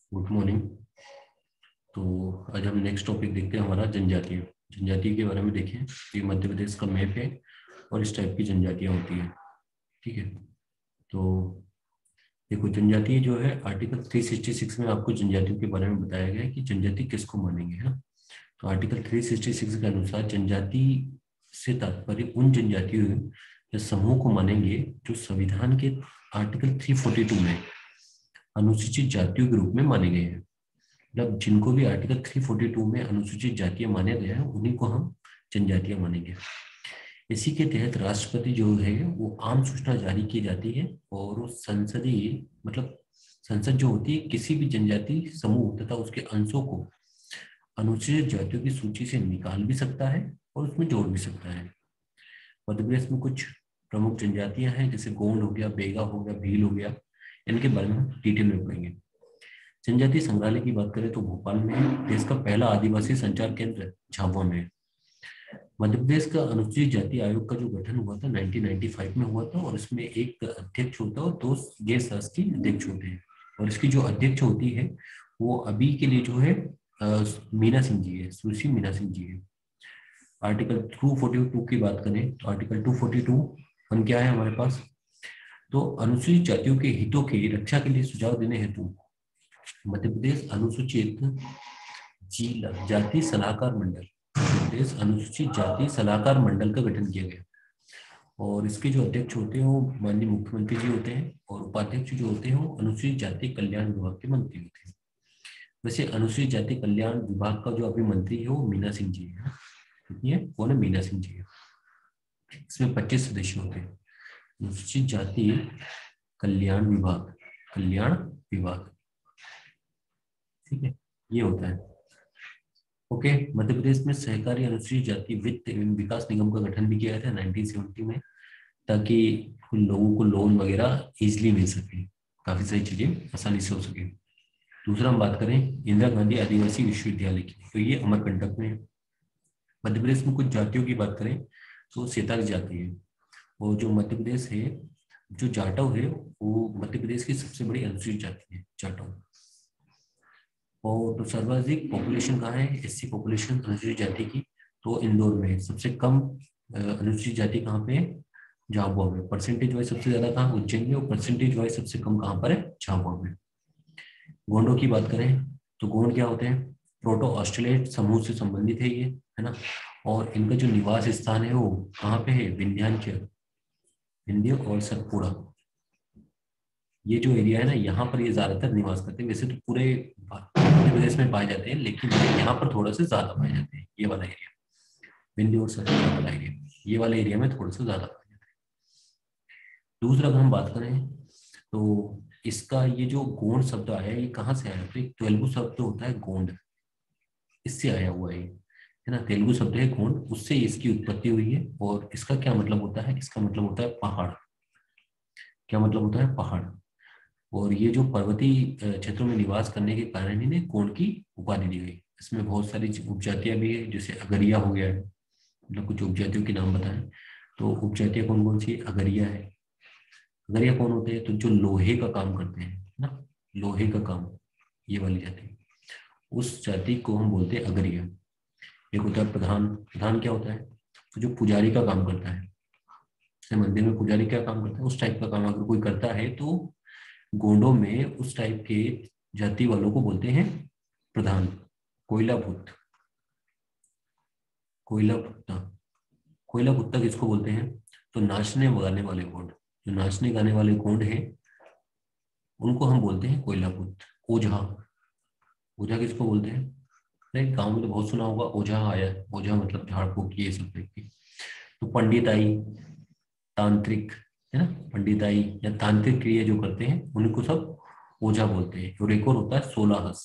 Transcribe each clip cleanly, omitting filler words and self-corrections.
Good morning. तो आज हम नेक्स्ट टॉपिक देखते हैं हमारा जनजातीय। जनजातीय के बारे में देखें। ये मध्य प्रदेश का मैप है और इस टाइप की जनजातियां होती हैं। ठीक है। तो देखो, जनजातीय जो है आर्टिकल 366 में आपको जनजातियों के बारे में बताया गया है कि जनजाति किसको मानेंगे, है ना। तो आर्टिकल 366 के अनुसार जनजाति से तात्पर्य उन जनजातियों या समूह को मानेंगे जो संविधान के आर्टिकल 342 में अनुसूचित जातियों के रूप में माने गए हैं। मतलब जिनको भी आर्टिकल 342 में अनुसूचित जातियां माने गए हैं उन्हीं को हम जनजातियां मानेंगे। इसी के तहत राष्ट्रपति जो है वो आम सूचना जारी की जाती है और वो संसदीय मतलब संसद जो होती है किसी भी जनजाति समूह तथा उसके अंशों को अनुसूचित जातियों की सूची से निकाल भी सकता है और उसमें जोड़ भी सकता है। मध्य प्रदेश में कुछ प्रमुख जनजातियां हैं, जैसे गोंड हो गया, बेगा हो गया, भील हो गया। इनके बारे में हम डिटेल में पढ़ेंगे। जनजातीय संग्रहालय की बात करें तो भोपाल में देश का पहला आदिवासी संचार केंद्र झाबुआ में है। मध्य प्रदेश का अनुसूचित जाति आयोग का जो गठन हुआ था 1995 में हुआ था और इसमें एक अध्यक्ष होता है और दो गैर शासकीय अध्यक्ष होते हैं। और इसकी जो अध्यक्ष होती है वो अभी के लिए जो है मीना सिंह जी है, सुश्री मीना सिंह जी है। आर्टिकल 242 की बात करें तो आर्टिकल 242 क्या है हमारे पास। तो अनुसूचित जातियों के हितों की रक्षा के लिए सुझाव देने हेतु मध्य प्रदेश अनुसूचित जाति सलाहकार मंडल, मध्य प्रदेश अनुसूचित जाति सलाहकार मंडल का गठन किया गया। और इसके जो अध्यक्ष होते हैं वो माननीय मुख्यमंत्री जी होते हैं और उपाध्यक्ष जो होते हैं वो अनुसूचित जाति कल्याण विभाग के मंत्री होते हैं। वैसे अनुसूचित जाति कल्याण विभाग का जो अभी मंत्री है वो मीना सिंह जी है। कितनी है? कौन है? मीना सिंह जी है। इसमें 25 सदस्य होते हैं। अनुसूचित जाति कल्याण विभाग, कल्याण विभाग, ठीक है, ये होता है। ओके। मध्य प्रदेश में सहकारी अनुसूचित जाति वित्त एवं विकास निगम का गठन भी किया गया था 1970 में, ताकि लोगों को लोन वगैरह इजिली मिल सके, काफी सारी चीजें आसानी से हो सके। दूसरा हम बात करें इंदिरा गांधी आदिवासी विश्वविद्यालय की, तो ये अमरकंटक में है। मध्य प्रदेश में कुछ जातियों की बात करें तो सेताग जाति है। और जो मध्य प्रदेश है, जो जाटव है वो मध्य प्रदेश की सबसे बड़ी अनुसूचित जाति है, जाटव। और तो सर्वाधिक पॉपुलेशन कहाँ है? एससी पॉपुलेशन अनुसूचित जाति की, तो इंदौर में। सबसे कम अनुसूचित जाति कहाँ पे है? झाबुआ में। परसेंटेज वाइज सबसे ज्यादा कहाँ? उज्जैन में। और परसेंटेज वाइज सबसे कम कहाँ पर है? झाबुआ में। गोंडों की बात करें तो गोंड क्या होते हैं? प्रोटो ऑस्ट्रेलिएट समूह से संबंधित है ये, है ना। और इनका जो निवास स्थान है वो कहाँ पे है? विंध्याचल, विंध्य और सतपुड़ा, ये जो एरिया है ना, यहाँ पर ये ज्यादातर निवास करते हैं। वैसे तो पूरे मध्य प्रदेश में पाए जाते हैं लेकिन यहाँ पर थोड़ा सा ज्यादा पाए जाते हैं। ये वाला एरिया विंध्य और सतपुड़ा वाला एरिया, ये वाले एरिया में थोड़ा सा ज्यादा पाए जाते हैं। दूसरा अगर हम बात करें तो इसका ये जो गोंड शब्द आया है ये कहाँ से आया? तो एक तेलुगु शब्द होता है गोंड, इससे आया हुआ है ना। तेलुगु शब्द है गोंड, उससे इसकी उत्पत्ति हुई है। और इसका क्या मतलब होता है? इसका मतलब होता है पहाड़। क्या मतलब होता है? पहाड़। और ये जो पर्वतीय क्षेत्रों में निवास करने के कारण इन्हें गोंड की उपाधि दी गई। इसमें बहुत सारी उपजातियां भी है, जैसे अगरिया हो गया है। मतलब कुछ उपजातियों के नाम बताएं तो उपजातियां कौन कौन सी? अगरिया है। अगरिया कौन होते हैं? तो जो लोहे का काम करते हैं ना, लोहे का काम, ये वाली जाति, उस जाति को हम बोलते हैं अगरिया। एक होता है प्रधान। प्रधान क्या होता है? तो जो पुजारी का काम करता है, जैसे मंदिर में पुजारी क्या काम करता है उस टाइप का काम अगर कोई करता है तो गोंडों में उस टाइप के जाति वालों को बोलते हैं प्रधान। कोयला भूत, कोयला भुट्टा। कोयला भुट्टा किसको बोलते हैं? तो नाचने गाने वाले गोंड, जो नाचने गाने वाले गोंड हैं उनको हम बोलते हैं कोयला भूत। ओझा, ओझा किसको बोलते हैं? नहीं, गाँव में तो बहुत सुना होगा ओझा आया। ओझा मतलब झाड़ फूक ये सब टाइप की। तो पंडिताई, तांत्रिक, है ना, पंडिताई या तांत्रिक क्रिया जो करते हैं उनको सब ओझा बोलते हैं। और एक और होता है सोलाहस।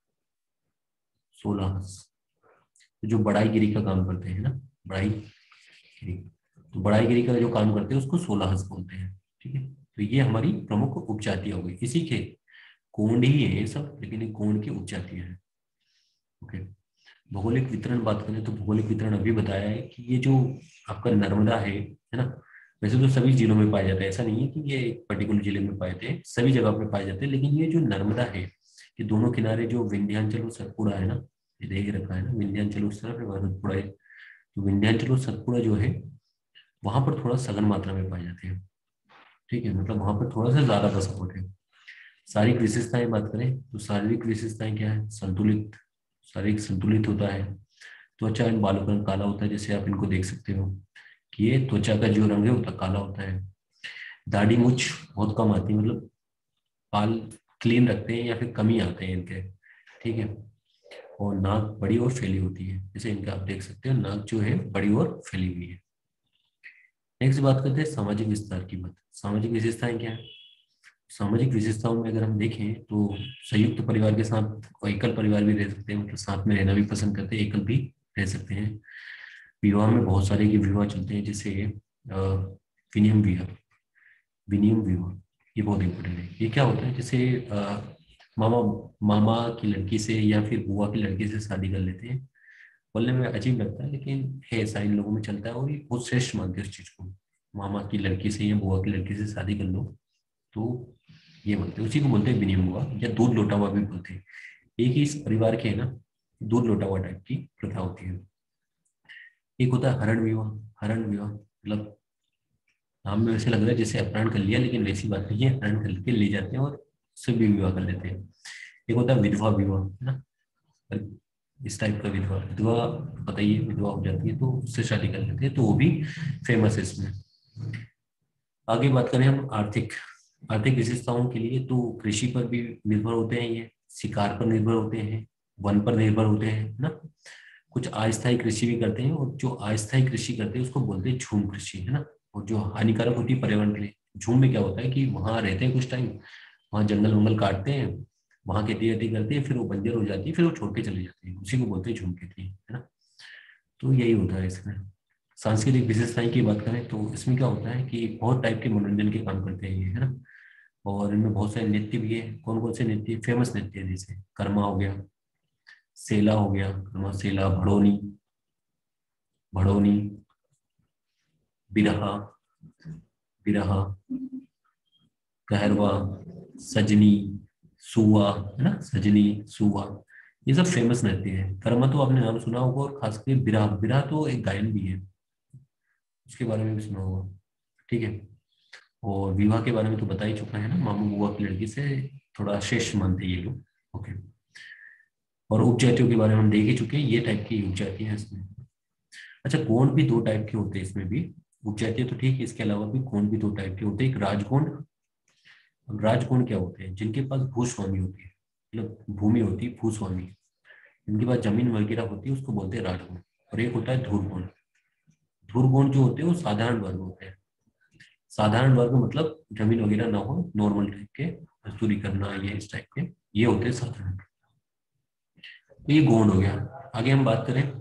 सोलाहस जो बढ़ाईगिरी का काम करते हैं ना, बढ़ाईगिरी, तो बढ़ाईगिरी का जो काम करते हैं उसको सोलाहस बोलते हैं। ठीक है। तो ये हमारी प्रमुख उपजातियां हो गई। इसी के गोंड ही है ये सब, लेकिन ये गोंड की उपजातियां हैं। ओके। भौगोलिक वितरण बात करें तो भौगोलिक वितरण अभी बताया है कि ये जो आपका नर्मदा है ना, वैसे तो सभी जिलों में पाया जाता है, ऐसा नहीं है कि ये एक पर्टिकुलर जिले में पाए जाते हैं, सभी जगह पे पाए जाते हैं। लेकिन ये जो नर्मदा है, ये दोनों किनारे जो विंध्याचल और सतपुड़ा है ना, ये देख रखा है ना, विंध्याचल उस तरफ है और सतपुड़ा है। तो विंध्याचल और सतपुड़ा जो है वहां पर थोड़ा सघन मात्रा में पाए जाते हैं। ठीक है, मतलब वहां पर थोड़ा सा ज्यादा बसावट है। शारीरिक विशेषताएं बात करें तो शारीरिक विशेषताएं क्या है, संतुलित, शारीरिक संतुलित होता है। त्वचा इन बालों का रंग काला होता है, जैसे आप इनको देख सकते हो कि ये त्वचा का जो रंग है वो काला होता है। दाढ़ी मूछ बहुत कम आती है, मतलब बाल क्लीन रखते हैं या फिर कम ही आते हैं इनके। ठीक है, और नाक बड़ी और फैली होती है, जैसे इनका आप देख सकते हो नाक जो है बड़ी और फैली हुई है। नेक्स्ट बात करते हैं सामाजिक विस्तार की बात। सामाजिक विशेषताएं क्या है? सामाजिक विशेषताओं में अगर हम देखें तो संयुक्त परिवार के साथ और एकल परिवार भी रह सकते हैं, मतलब साथ में रहना भी पसंद करते हैं, एकल भी रह सकते हैं। विवाह में बहुत सारे के विवाह चलते हैं, जैसे विनियम विवाह। विनियम विवाह ये बहुत इंपॉर्टेंट है। ये क्या होता है, जैसे मामा मामा की लड़की से या फिर बुआ की लड़की से शादी कर लेते हैं। बोलने में अजीब लगता है लेकिन है, ऐसा इन लोगों में चलता है और ये बहुत श्रेष्ठ मानते हैं उस चीज को। मामा की लड़की से या बुआ की लड़की से शादी कर लो तो ये बोलते हैं, उसी को बोलते हैं विनियम हुआ या दूध लोटा हुआ भी बोलते हैं। एक ही इस परिवार के है ना, दूध लोटा हुआ टाइप की प्रथा होती है। एक होता है हरण विवाह। हरण विवाह मतलब नाम में वैसे लग रहा है जैसे अपहरण कर लिया, लेकिन वैसी बात नहीं है, हरण करके ले जाते हैं और उससे भी विवाह कर लेते हैं। एक होता है विधवा विवाह, है ना, इस टाइप का विधवा। विधवा पता ही है, विधवा हो जाती है तो उससे शादी कर लेते हैं, तो वो भी फेमस है इसमें। आगे बात करें हम आर्थिक आर्थिक विशेषताओं के लिए, तो कृषि पर भी निर्भर होते हैं, ये शिकार पर निर्भर होते हैं, वन पर निर्भर होते हैं, है ना। कुछ अस्थायी कृषि भी करते हैं, और जो अस्थायी कृषि करते हैं उसको बोलते हैं झूम कृषि, है ना। और जो हानिकारक होती है पर्यावरण के लिए, झूम में क्या होता है कि वहां रहते हैं कुछ टाइम, वहां जंगल वंगल काटते हैं, वहां खेती वेती करते हैं, फिर वो बंजर हो जाती है, फिर वो छोड़ के चले जाते हैं, उसी को बोलते हैं झूम खेती, है ना। तो यही होता है इसमें। सांस्कृतिक विशेषताएं की बात करें तो इसमें क्या होता है कि बहुत टाइप के मनोरंजन के काम करते हैं ये, है ना। और इनमें बहुत सारे नृत्य भी है। कौन कौन से नृत्य फेमस नृत्य है, जैसे कर्मा हो गया, सेला हो गया, कर्मा सेला, भड़ोनी, भड़ोनी, बिरहा, बिरहा, कहरवा, सजनी, सुआ, है ना, सजनी, सुआ, ये सब फेमस नृत्य है। कर्मा तो आपने नाम सुना होगा, और खासकर बिरहा, बिरहा तो एक गायन भी है, उसके बारे में भी सुना होगा। ठीक है, और विवाह के बारे में तो बता ही चुका है ना, मामू बुआ की लड़की से थोड़ा श्रेष्ठ मानते हैं ये लोग। ओके, और उपजातियों के बारे में हम देख ही चुके हैं, ये टाइप की उपजाति है इसमें। अच्छा, गौंड भी दो टाइप के होते हैं इसमें भी। उपजाति तो ठीक है, इसके अलावा भी गौंड भी दो टाइप के होते हैं, एक राजगौंड। अब राजगौंड क्या होते हैं, जिनके पास भूस्वामी होती है, मतलब भूमि होती है, भूस्वामी, जिनके पास जमीन वगैरह होती है, उसको बोलते हैं राजगौंड। और एक होता है धूर्गौंड। धूर्गौंड जो होते हैं वो साधारण वर्ग होते हैं। साधारण वर्ग मतलब जमीन वगैरह ना हो, नॉर्मल टाइप के, मजदूरी करना, ये इस टाइप के, ये होते हैं साधारण। तो ये गौंड हो गया। आगे हम बात करें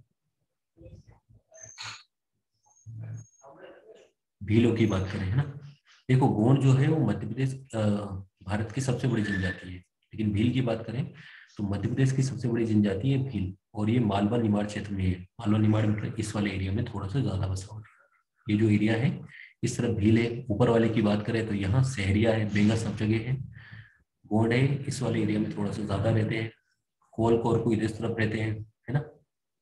भीलों की, बात करें, है ना। देखो, गौंड जो है वो मध्य प्रदेश, भारत की सबसे बड़ी जनजाति है। लेकिन भील की बात करें तो मध्य प्रदेश की सबसे बड़ी जनजाति है भील, और ये मालवा निमाड़ क्षेत्र में है। मालवा निमाड़ मतलब इस वाले एरिया में थोड़ा सा ज्यादा बसा हुआ है। ये जो एरिया है इस तरफ भील है। ऊपर वाले की बात करें तो यहाँ सहरिया है, बेंगा सब जगह है। गौंड है इस वाले एरिया में थोड़ा सा ज्यादा रहते हैं। कोल कोर को इस तरफ रहते हैं, है ना।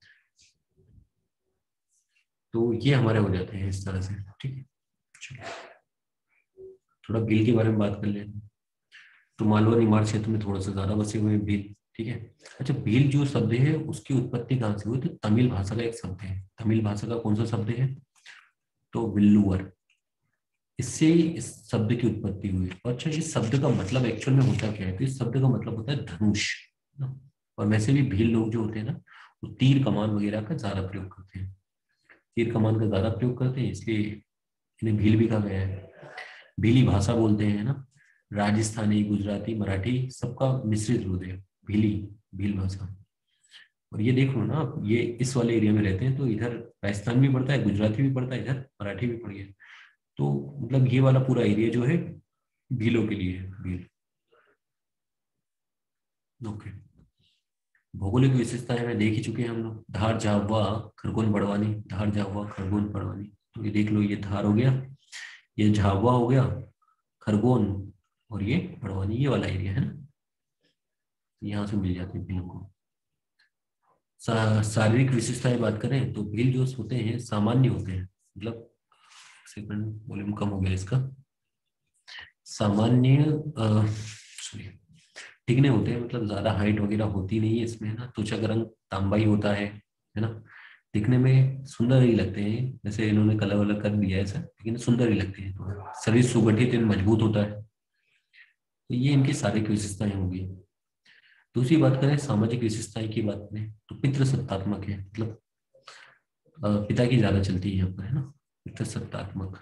तो ये हमारे हो जाते हैं इस तरह से। ठीक है, चलो थोड़ा भील के बारे में बात कर लें। तो मालवा निमाड़ क्षेत्र में थोड़ा सा ज्यादा बसे हुए हैं भील। ठीक है। अच्छा, भील जो शब्द है उसकी उत्पत्ति कहाँ से हुई, तो तमिल भाषा का एक शब्द है। तमिल भाषा का कौन सा शब्द है, तो विल्लुवर, इससे इस शब्द की उत्पत्ति हुई। और अच्छा, इस शब्द का मतलब एक्चुअल में होता क्या है, तो इस शब्द का मतलब होता है धनुष ना। और वैसे भी भील लोग जो होते हैं ना, वो तीर कमान वगैरह का ज्यादा प्रयोग करते हैं। तीर कमान का ज्यादा प्रयोग करते हैं, इसलिए इन्हें भील भी कहा गया है। भीली भाषा बोलते हैं ना, राजस्थानी, गुजराती, मराठी सबका मिश्रित रूप है भीली, भील भाषा। और ये देख लो ना आप, ये इस वाले एरिया में रहते हैं तो इधर राजस्थान भी पड़ता है, गुजराती भी पड़ता है, इधर मराठी भी पड़ गया। तो मतलब ये वाला पूरा एरिया जो है भीलों के लिए है, भील। ओके, भौगोलिक विशेषताएं में देख ही चुके हैं हम लोग। धार, झाबुआ, खरगोन, बड़वानी। धार, झाबुआ, खरगोन, बड़वानी। तो ये देख लो, ये धार हो गया, ये झाबुआ हो गया, खरगोन, और ये बड़वानी, ये वाला एरिया है ना। यहाँ से मिल जाते हैं भीलों को। शारीरिक विशेषताएं बात करें तो भील जो होते हैं सामान्य होते हैं, मतलब सेकंड वॉल्यूम कम हो गया इसका, सामान्य सॉरी टिकने होते हैं, मतलब ज्यादा हाइट वगैरह होती नहीं है इसमें, है ना। त्वचा का रंग तांबाई होता है ना। दिखने में सुंदर ही लगते हैं, जैसे इन्होंने कलर वलर कर दिया है ऐसा, लेकिन सुंदर ही लगते हैं थोड़ा। शरीर सुगठित एवं मजबूत होता है। तो ये इनकी शारीरिक विशेषताएं होगी। दूसरी बात करें सामाजिक विशेषताएं की बात करें तो पितृसत्तात्मक है, मतलब पिता की ज्यादा चलती है यहाँ पर, है ना। पितृसत्तात्मक,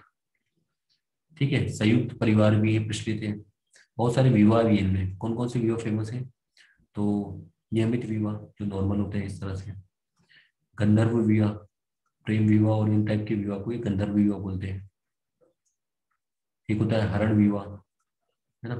ठीक है। संयुक्त परिवार भी है, प्रचलित है। बहुत सारे विवाह भी है इनमें। कौन कौन से विवाह फेमस है? तो नियमित विवाह जो नॉर्मल होते हैं इस तरह से, गंधर्व विवाह, प्रेम विवाह और इन टाइप के विवाह को ये गंधर्व विवाह बोलते हैं। एक होता है हरण विवाह, है ना।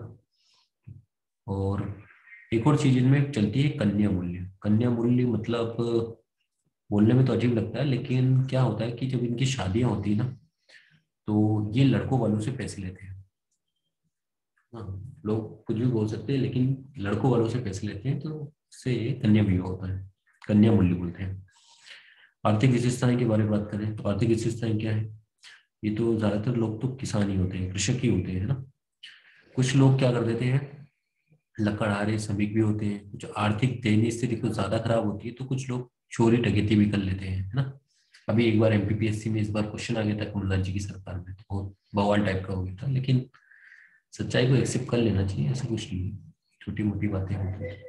और एक और चीज इनमें चलती है कन्या मूल्य। कन्या मूल्य मतलब बोलने में तो अजीब लगता है, लेकिन क्या होता है कि जब इनकी शादियां होती है ना, तो ये लड़कों वालों से पैसे लेते हैं। हाँ, लोग कुछ भी बोल सकते हैं, लेकिन लड़कों वालों से पैसे लेते हैं, तो से कन्या विवाह होता है, कन्या मूल्य बोलते हैं। आर्थिक विशेषताएं के बारे में बात करें तो आर्थिक विशेषताएं क्या है? ये तो ज्यादातर लोग तो किसान ही होते हैं, कृषक ही होते हैं, है ना। कुछ लोग क्या कर देते हैं, लकड़हारे श्रमिक भी होते हैं। कुछ आर्थिक दयनीय स्थिति कुछ ज्यादा खराब होती है तो कुछ लोग चोरी डकैती भी कर लेते हैं, है ना। अभी एक बार एमपीपीएससी में इस बार क्वेश्चन आ गया था कमलनाथ जी की सरकार में, तो बहुत बवाल टाइप का हो गया था, लेकिन सच्चाई को एक्सेप्ट कर लेना चाहिए, ऐसा कुछ नहीं है, छोटी मोटी बातें होती हैं।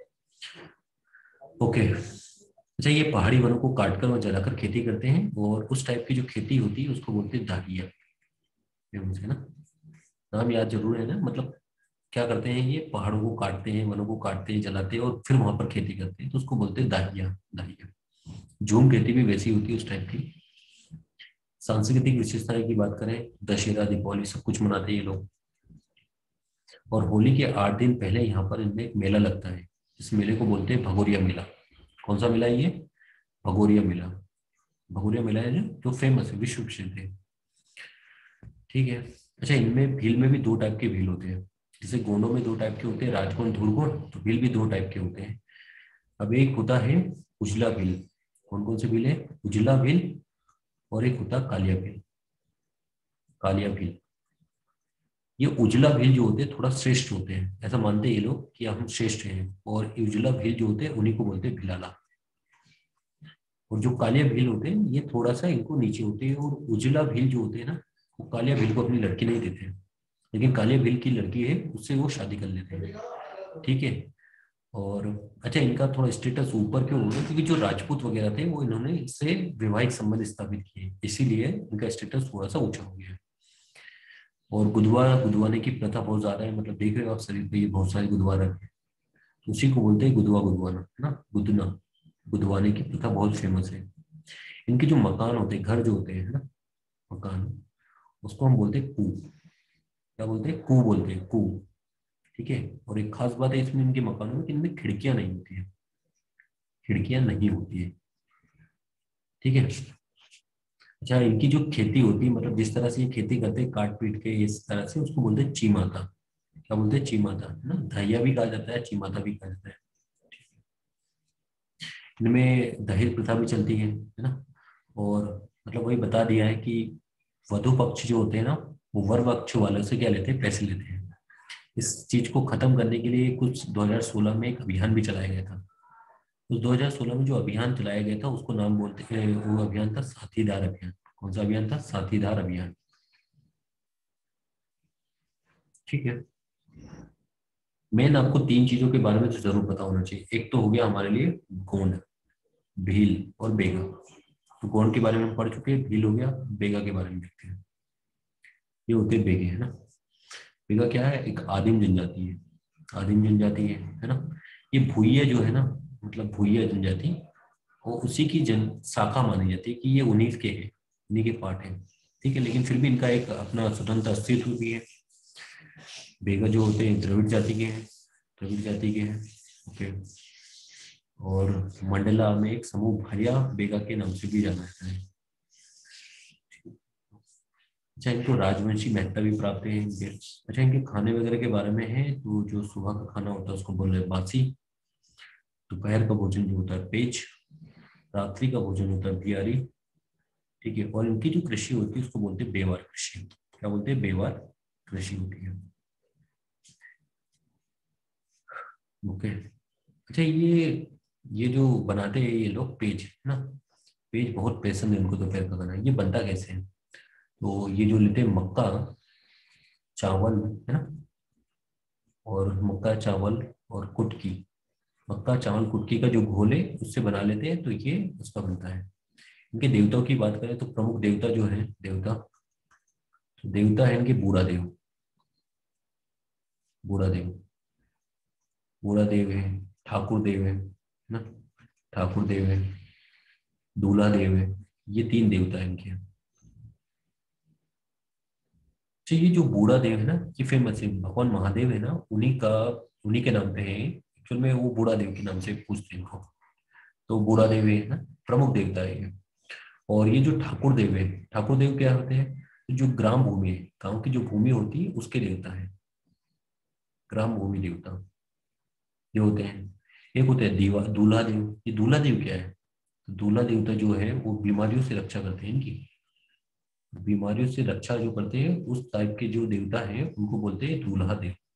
ओके, अच्छा, ये पहाड़ी वनों को काटकर और जलाकर खेती करते हैं, और उस टाइप की जो खेती होती है उसको बोलते हैं दाहिया, है ना। नाम याद जरूर है ना, मतलब क्या करते हैं, ये पहाड़ों को काटते हैं, वनों को काटते हैं, जलाते हैं और फिर वहां पर खेती करते हैं, तो उसको बोलते हैं दाहिया। दाहिया झूम खेती भी वैसी होती है उस टाइप की। सांस्कृतिक विशेषताएं की बात करें, दशहरा दीपावली सब कुछ मनाते हैं ये लोग। और होली के 8 दिन पहले यहाँ पर इनमें एक मेला लगता है। इस मेले को बोलते हैं भगोरिया मेला। कौन सा मेला है ये? भगोरिया मेला। भगोरिया मेला है जो फेमस है, विश्व प्रसिद्ध है, ठीक है। अच्छा, इनमें भील में भी दो टाइप के भील होते हैं। जैसे गोंडों में दो टाइप के होते हैं, राजगोंड धुड़गोंड, तो भील भी दो टाइप के होते हैं। अब एक होता है उजला भील। कौन कौन से भील है? उजला भील, और एक होता है कालिया भील। कालिया भील, ये उजला भील जो होते हैं थोड़ा श्रेष्ठ होते हैं, ऐसा मानते हैं ये लोग कि हम श्रेष्ठ हैं। और ये उजला भील जो होते हैं उन्हीं को बोलते हैं भिलाला। और जो कालिया भील होते हैं ये थोड़ा सा इनको नीचे होते हैं। और उजला भील जो होते हैं ना, वो कालिया भील को अपनी लड़की नहीं देते हैं, लेकिन कालिया भील की लड़की है उससे वो शादी कर लेते हैं, ठीक है। और अच्छा, इनका थोड़ा स्टेटस ऊपर क्यों हो गया? क्योंकि जो राजपूत वगैरह थे वो इन्होंने इससे वैवाहिक संबंध स्थापित किए, इसीलिए इनका स्टेटस थोड़ा सा ऊंचा हो गया। और गुदवा गुदवाने की प्रथा बहुत ज्यादा है, मतलब देख रहे हो आप शरीर पे ये बहुत सारे गुदवा रखे हैं, तो उसी को बोलते हैं गुदवा गुदवाना, है ना। गुदना, गुदवाने की प्रथा बहुत फेमस है। इनके जो मकान होते हैं, घर जो होते हैं, है ना, मकान, उसको हम बोलते हैं कू। क्या बोलते हैं? कू बोलते हैं, कू, ठीक है। और एक खास बात है इसमें इनके मकानों में कि इनमें खिड़कियां नहीं होती है, खिड़कियां नहीं होती है, ठीक है। अच्छा, इनकी जो खेती होती है, मतलब जिस तरह से ये खेती करते हैं काट पीट के इस तरह से, उसको बोलते हैं चीमाता। क्या बोलते हैं? चीमाता, है ना। धैया भी कहा जाता है, चीमाता भी कहा जाता है। इनमें दहेज प्रथा भी चलती है ना। और मतलब वही बता दिया है कि वधु पक्ष जो होते हैं ना, वो वर पक्ष वालों से क्या लेते हैं? पैसे लेते हैं। इस चीज को खत्म करने के लिए कुछ 2016 में एक अभियान भी चलाया गया था। उस 2016 में जो अभियान चलाया गया था उसको नाम बोलते हैं, वो अभियान था साथीदार अभियान। कौन सा अभियान था? साथीदार अभियान, ठीक है। मेन आपको तीन चीजों के बारे में तो जरूर पता होना चाहिए। एक तो हो गया हमारे लिए गोंड, भील और बेगा। तो गोंड के बारे में हम पढ़ चुके हैं, भील हो गया, बेगा के बारे में देखते हैं। ये होते हैं बेगे, है ना। बेगा क्या है? एक आदिम जनजाति है, आदिम जनजाति है ना। ये भूइया जो है ना, मतलब भूइया जनजाति, वो उसी की जन शाखा मानी जाती है कि ये उन्हीं के है, उन्हीं के पार्ट है, ठीक है। लेकिन फिर भी इनका एक अपना स्वतंत्र अस्तित्व भी है। बेगा जो होते हैं द्रविड़ जाति के हैं, द्रविड़ जाति के हैं, ओके। और मंडला में एक समूह भारिया बेगा के नाम से भी जाना जाता है। अच्छा, इनको राजवंशी महत्ता भी प्राप्त है इनके। अच्छा, इनके खाने वगैरह के बारे में है, तो जो सुबह का खाना होता है उसको बोल रहे हैं बासी, दोपहर का भोजन जो होता है पेच, रात्रि का भोजन होता है बियारी। ठीक है, और इनकी जो कृषि होती है उसको बोलते हैं बेवार कृषि। क्या बोलते हैं? बेवार कृषि होती है। ओके। अच्छा, ये जो बनाते हैं ये लोग पेज है ना, पेज बहुत पसंद है उनको दोपहर का खाना। ये बनता कैसे है? तो ये जो लेते हैं मक्का चावल है ना, और मक्का चावल और कुटकी, मक्का चावल कुटकी का जो घोल है उससे बना लेते हैं, तो ये उसका बनता है। इनके देवताओं की बात करें तो प्रमुख देवता जो है देवता, तो देवता है इनके बूढ़ा देव। बूढ़ा देव, बूढ़ा देव है, ठाकुर देव है ना, ठाकुर देव है, दूल्हा देव है। ये तीन देवता है इनके। अच्छा, ये जो बूढ़ा देव है ना, ये फेमस है, भगवान महादेव है ना, उन्हीं के नाम पे है। एक्चुअल में वो बूढ़ा देव के नाम से पूछते हैं इनको। तो बूढ़ा देव है ना, प्रमुख देवता है ये। और ये जो ठाकुर देव है, ठाकुर देव क्या होते हैं? तो जो ग्राम भूमि है, गांव की जो भूमि होती है उसके देवता है, ग्राम भूमि देवता ये होते हैं। एक होते हैं दीवा दूल्हा देव। ये दूल्हा देव क्या है? तो दूल्हा देवता जो है वो बीमारियों से रक्षा करते हैं इनकी, बीमारियों से रक्षा जो करते हैं उस टाइप के जो देवता है उनको बोलते हैं दूल्हा देव।